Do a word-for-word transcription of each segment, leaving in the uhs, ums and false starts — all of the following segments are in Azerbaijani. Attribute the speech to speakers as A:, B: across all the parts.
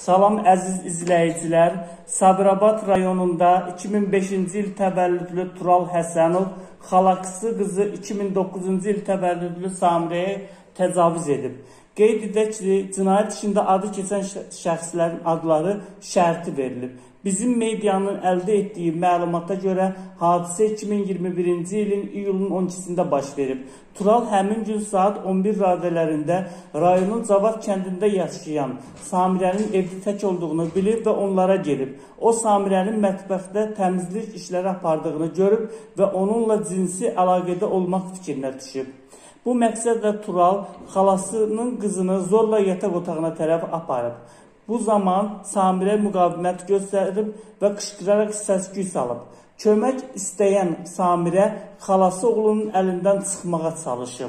A: Salam əziz izləyicilər, Sabirabad rayonunda iki min beşinci il təvəllüdlü Tural Həsənov xalaqısı qızı iki min doqquzuncu il təvəllüdlü Samirəyə təcavüz edib. Qeyd edək ki, cinayət işində adı keçən şəxslərin adları şərti verilib. Bizim medianın əldə etdiyi məlumata görə hadisə iki min iyirmi birinci ilin iyulun on ikisində baş verib. Tural həmin gün saat on bir radələrində rayonun Cavad kəndində yaşayan Samirənin evdə tək olduğunu bilib və onlara gelib. O, Samirənin mətbəxdə təmizlik işləri apardığını görüb və onunla cinsi əlaqədə olmaq fikrinə düşüb. Bu məqsədlə Tural xalasının qızını zorla yataq otağına tərəf aparıb. Bu zaman Samirə müqavimət göstərib və qışqıraraq səs-küy salıb. Kömək istəyən Samirə xalası oğlunun əlindən çıxmağa çalışıb.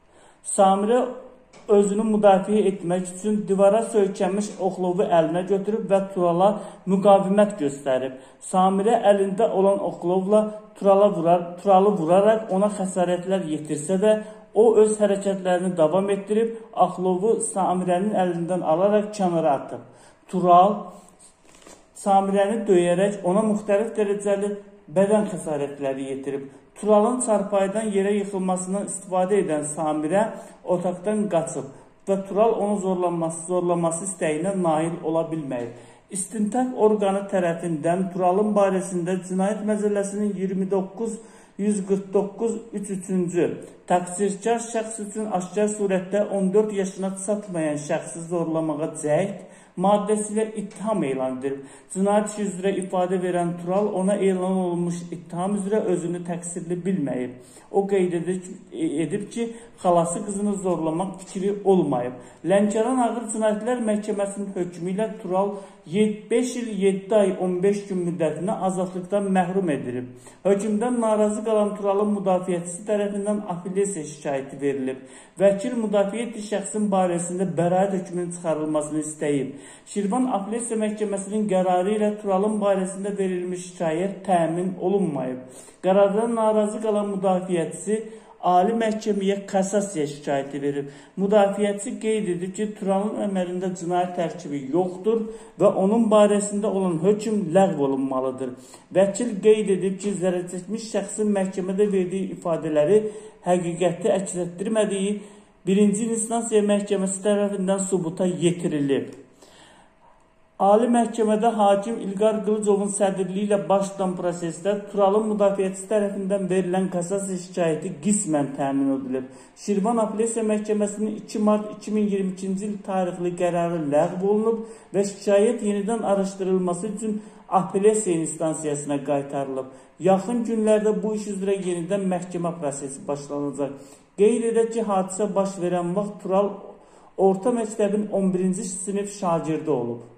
A: Samirə özünü müdafiə etmək üçün divara söykənmiş oxlovu əlinə götürüb və Turala müqavimət göstərib. Samirə əlində olan oxlovla Turala vurar, Turalı vuraraq ona xəsarətlər yetirsə də, o öz hərəkətlərini davam etdirib, oxlovu Samirənin əlindən alaraq kənara atıb. Tural Samirəni döyərək ona müxtəlif dərəcəli bədən xəsarətləri yetirib. Turalın çarpayıdan yerə yıxılmasından istifadə edən Samirə otaqdan qaçıb və Tural onu zorlaması, zorlaması istəyinə nail ola bilməyib. İstintaq orqanı tərəfindən Turalın barəsində Cinayət Məcəlləsinin iyirmi doqquz yüz qırx doqquz üç üçüncü təqsirkar şəxs üçün aşkar surətdə on dörd yaşına çatmayan şəxsi zorlamağa cəhd maddəsi ilə ittiham elan edilib. Cinayət işi üzrə ifadə verən Tural ona elan olunmuş ittiham üzrə özünü təqsirli bilməyib. O qeyd edib ki, xalası qızını zorlamaq fikri olmayıb. Lənkəran Ağır Cinayətlər Məhkəməsinin hökmü ilə Tural beş il yeddi ay on beş gün müddətinə azadlıqdan məhrum edilib. Hökmdən narazı qalan Turalın müdafiəçisi tərəfindən apellyasiya şikayəti verilib. Vəkil müdafiə etdiyi şəxsin barəsində bəraət hökmünün çıxarılmasını istəyib. Şirvan Apellyasiya Məhkəməsinin qərarı ilə Turalın barəsində verilmiş şikayət təmin olunmayıb. Qərardan narazı qalan müdafiəçisi Ali Məhkəməyə kassasiya şikayəti verib. Müdafiəçi qeyd edib ki, Turalın əməlində cinayət tərkibi yoxdur və onun barəsində olan hökm ləğv olunmalıdır. Vəkil qeyd edib ki, zərərçəkmiş şəxsin məhkəmədə verdiyi ifadələri həqiqəti əks etdirmədiyi birinci instansiya məhkəməsi tərəfindən sübuta yetirilib. Ali Məhkəmədə hakim İlqar Qılıcovun sədrliyi ilə başlayan prosesdə Turalın müdafiəçisi tərəfindən verilən kassasiya şikayəti qismən təmin edilib. Şirvan Apellyasiya Məhkəməsinin iki mart iki min iyirmi ikinci il tarixli qərarı ləğv olunub və şikayət yenidən araşdırılması üçün apellyasiya instansiyasına qaytarılıb. Yaxın günlərdə bu iş üzrə yenidən məhkəmə prosesi başlanacaq. Qeyd edək ki, hadisə baş verən vaxt Tural orta məktəbin on birinci sinif şagirdi olub.